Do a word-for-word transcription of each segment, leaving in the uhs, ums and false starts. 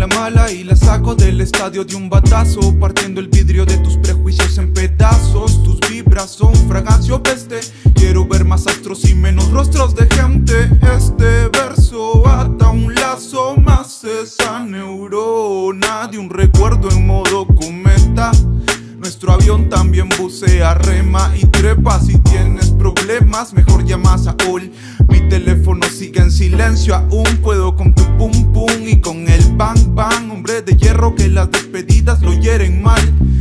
la mala y la saco del estadio de un batazo, partiendo el vidrio de tus prejuicios en pedazos. Tus vibras son fragancia o peste. Quiero ver más astros y menos rostros de gente. Este verso ata un lazo más esa neurona de un recuerdo en modo cometa. Nuestro avión también bucea, rema y trepa. Si tienes problemas, mejor llama a Saúl. Mi teléfono sigue en silencio aún. Puedo con tu pum pum y con el bang bang. Hombre de hierro que las despedidas lo hieren mal.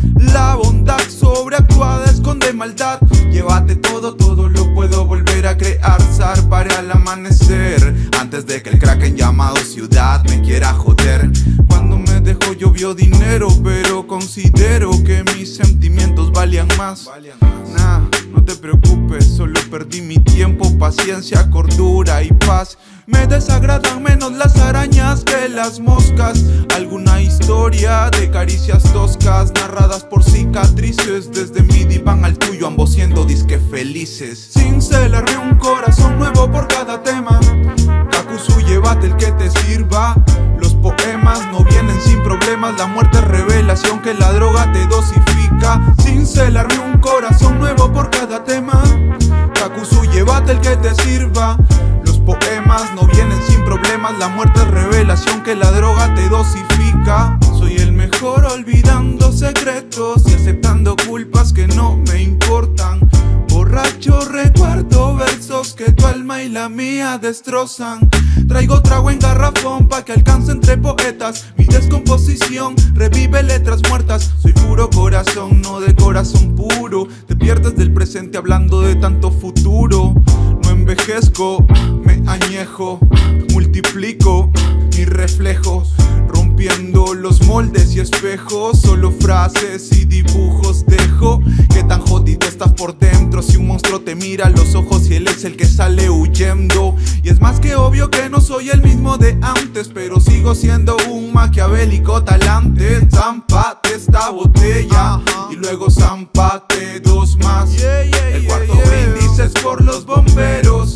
La bondad sobreactuada esconde maldad. Llévate todo, todo lo puedo volver a crear. Zarparé al amanecer antes de que el kraken llamado ciudad me quiera joder. Cuando me dejó llovió dinero, pero considero que mis sentimientos valían más. Nah, no te preocupes, solo perdí mi tiempo, paciencia, cordura y paz. Me desagradan menos las arañas que las moscas. Alguna historia de caricias toscas narradas por cicatrices. Desde mi diván al tuyo, ambos siendo disque felices. Cincelarme un corazón nuevo por cada tema. Kakuzu, llévate el que te sirva. Los poemas no vienen sin problemas. La muerte es revelación que la droga te dosifica. Cincelarme un corazón nuevo por cada tema. Kakuzu, llévate el que te sirva. Los poemas no vienen sin problemas. La muerte es revelación que la droga te dosifica. Soy el mejor olvidando secretos y aceptando culpas que no me importan. Borracho recuerdo versos que tu alma y la mía destrozan. Traigo trago en garrafón pa' que alcance entre poetas. Mi descomposición revive letras muertas. Soy puro corazón, no de corazón puro. Te pierdes del presente hablando de tanto futuro. No envejezco, me añejo. Multiplico mis reflejos, rompiendo los moldes y espejos. Solo frases y dibujos dejo. Que tan jodido estás por dentro. Si un monstruo te mira a los ojos y él es el que sale huyendo. Y es más que obvio que no soy el mismo de antes, pero sigo siendo un maquiavélico talante. Zampate esta botella y luego zampate dos más. El cuarto brindis es por los bomberos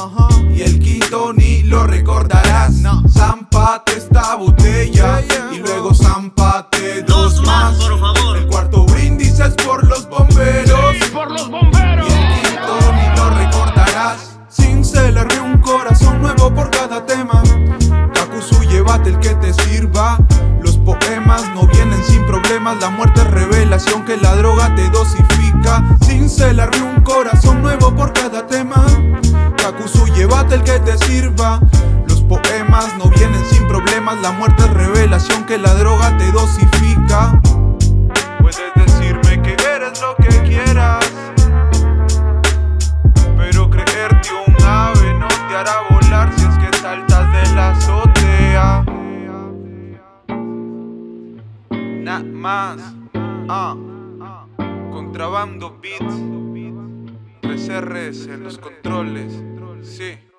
y el quinto ni lo recordarás. Zampate esta botella y luego zampate dos más. El cuarto brindis es por los bomberos y el quinto ni lo recordarás. Cincelarme un corazón nuevo por cada tema. Kakuzu, llévate el que te sirva. Los poemas no vienen sin problemas. La muerte es revelación que la droga te dosifica. Cincelarme un corazón nuevo por cada tema. Kakuzu, llévate el que te sirva. Los poemas no vienen sin problemas. La muerte es revelación que la droga te dosifica. Puedes decirme que eres lo que quieras, pero creerte un ave no te hará volar si es que saltas de la azotea. Nada más. Ah. Contrabando beats. tres R's en los controles. Sí.